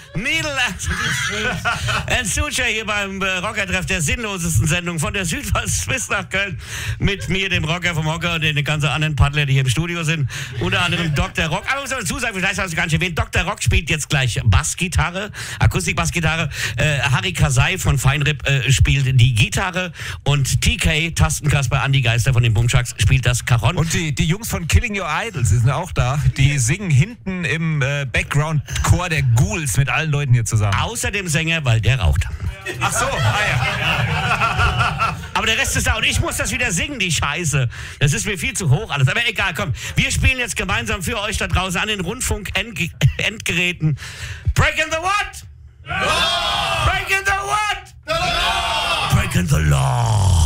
Needle and Suture hier beim Rockertreff der sinnlosesten Sendung von der Südwest bis nach Köln mit mir, dem Rocker vom Hocker und den ganzen anderen Paddler, die hier im Studio sind. Unter anderem Dr. Rock. Aber ich muss dazu sagen, vielleicht hast du gar nicht erwähnt, Dr. Rock spielt jetzt gleich Bassgitarre, Akustik-Bassgitarre. Harry Kasai von Feinripp spielt die Gitarre und TK, Tastenkasper, Andi Geister von den Boomchucks spielt das Cajon. Und die Jungs von Killing Your Idols sind auch da. Die singen hinten im Background-Chor der Ghouls mit allen Leuten hier zusammen. Außer dem Sänger, weil der raucht. Ach so, ja. Aber der Rest ist da und ich muss das wieder singen, die Scheiße. Das ist mir viel zu hoch alles. Aber egal, komm. Wir spielen jetzt gemeinsam für euch da draußen an den Rundfunk-Endgeräten. Breaking the what? The law! Breaking the what? The law! Breaking the law!